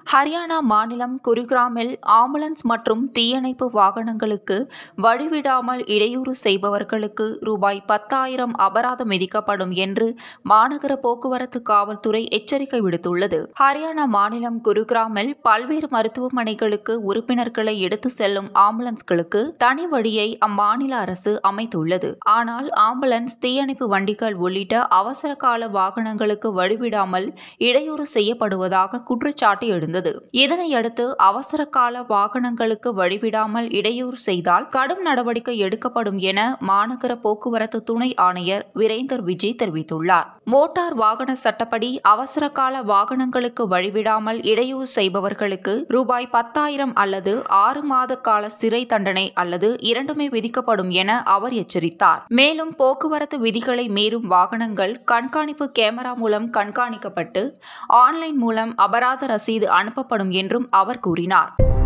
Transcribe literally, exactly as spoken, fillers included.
ஹரியானா மாநிலம் குருகிராமில் ஆம்புலன்ஸ் மற்றும் தீயணைப்பு வாகனங்களுக்கு வழிவிடாமல் இடையூறு செய்பவர்களுக்கு ரூபாய் பத்தாயிரம் அபராதம் விதிக்கப்படும் என்று மாநகர போக்குவரத்து காவல்துறை எச்சரிக்கை விடுத்துள்ளது. ஹரியானா மாநிலம் குருகிராமில் பல்வேறு மருத்துவமனைகளுக்கு உறுப்பினர்களை எடுத்து செல்லும் ஆம்புலன்ஸ்களுக்கு தனி வழியை அம்மாநில அரசு அமைத்துள்ளது. ஆனால் ஆம்புலன்ஸ், தீயணைப்பு வண்டிகள் உள்ளிட்ட அவசர கால வாகனங்களுக்கு வழிவிடாமல் இடையூறு செய்யப்படுவதாக குற்றச்சாட்டு எழுந்தது. இதனையடுத்து அவசர கால வாகனங்களுக்கு வழிவிடாமல் இடையூறு செய்தால் கடும் நடவடிக்கை எடுக்கப்படும் என மாநகர போக்குவரத்து துணை ஆணையர் வீரேந்தர் விஜய் தெரிவித்துள்ளார். மோட்டார் வாகன சட்டப்படி அவசர கால வாகனங்களுக்கு வழிவிடாமல் இடையூறு செய்பவர்களுக்கு ரூபாய் பத்தாயிரம் அல்லது ஆறு மாத கால சிறை தண்டனை அல்லது இரண்டுமே விதிக்கப்படும் என அவர் எச்சரித்தார். மேலும் போக்குவரத்து விதிகளை மீறும் வாகனங்கள் கண்காணிப்பு கேமரா மூலம் கண்காணிக்கப்பட்டு ஆன்லைன் மூலம் அபராத ரசீது அனுப்பப்படும் என்றும் அவர் கூறினார்.